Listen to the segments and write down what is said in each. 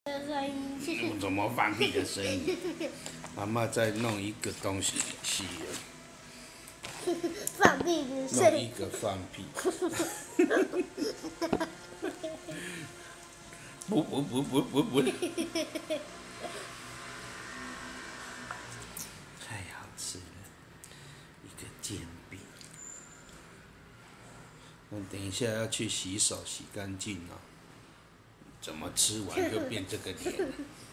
怎么放屁的声音？妈妈在弄一个东西， 放屁的声音。 弄一个放屁。不。太好吃了，一个煎饼。那等一下要去洗手，洗干净哦。怎么吃完就变这个脸？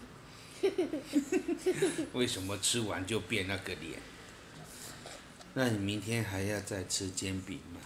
为什么吃完就变那个脸？那你明天还要再吃煎饼吗？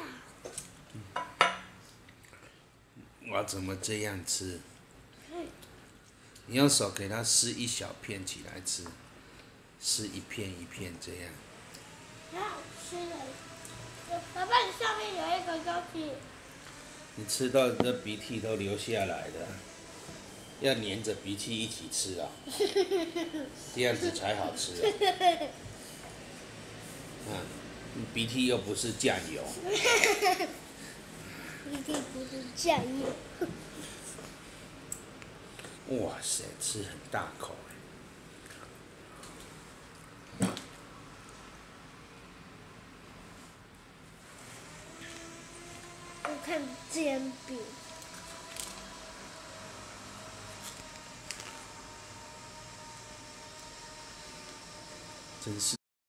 我怎么这样吃？你用手给它撕一小片起来吃，撕一片一片这样。 很好吃的。爸爸，你上面有一个东西。 你吃到这鼻涕都流下来了，要黏着鼻涕一起吃啊，这样子才好吃啊。鼻涕又不是酱油。 鼻涕不是酱油。 哇塞，吃很大口我看煎饼。 真是。